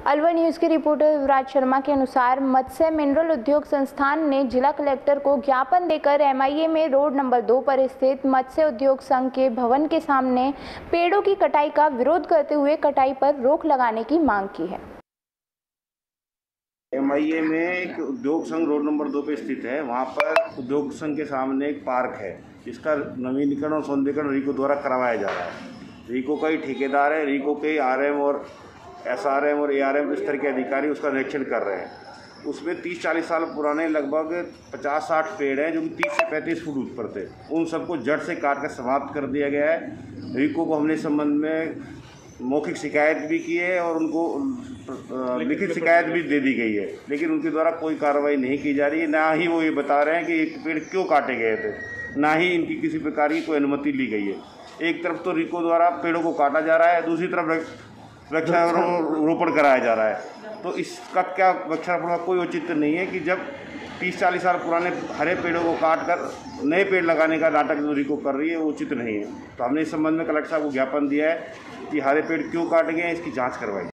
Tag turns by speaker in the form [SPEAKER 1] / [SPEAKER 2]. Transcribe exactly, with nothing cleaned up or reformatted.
[SPEAKER 1] Alwar news के reporter Yuvraj Sharma के अनुसार मत्स्य मिनरल उद्योग संस्थान ने जिला कलेक्टर को ज्ञापन देकर एमआईए में रोड नंबर दो पर स्थित मत्स्य उद्योग संघ के भवन के सामने पेड़ों की कटाई का विरोध करते हुए कटाई पर रोक लगाने की मांग की है।
[SPEAKER 2] एमआईए में एक उद्योग संघ रोड नंबर दो पे स्थित है। वहाँ पर उद्योग संघ के सामने एक पार्क है जिसका नवीनीकरण और सौंदर्यीकरण रीको द्वारा करवाया जा रहा है। रीको का ही ठेकेदार है, रीको के आरएम और एसआरएम और एआरएम इस तरह के अधिकारी उसका निरीक्षण कर रहे हैं। उसमें तीस चालीस साल पुराने लगभग पचास साठ पेड़ हैं जो कि तीस से पैंतीस फुट ऊपर थे। उन सबको जड़ से काट कर समाप्त कर दिया गया है। रीको को हमने इस संबंध में मौखिक शिकायत भी की है और उनको लिखित शिकायत भी दे दी गई है, लेकिन उनके द्वारा कोई कार्रवाई नहीं की जा रही है। ना ही वो ये बता रहे हैं कि एक पेड़ क्यों काटे गए थे, ना ही इनकी किसी प्रकार की कोई अनुमति ली गई है। एक तरफ तो रीको द्वारा पेड़ों को काटा जा रहा है, दूसरी तरफ वृक्षारोपण कराया जा रहा है। तो इसका क्या वृक्षारोपण का कोई औचित्य नहीं है कि जब तीस चालीस साल पुराने हरे पेड़ों को काट कर नए पेड़ लगाने का नाटक जो रीको कर रही है वो उचित नहीं है। तो हमने इस संबंध में कलेक्टर साहब को ज्ञापन दिया है कि हरे पेड़ क्यों काटे गए हैं, इसकी जांच करवाई।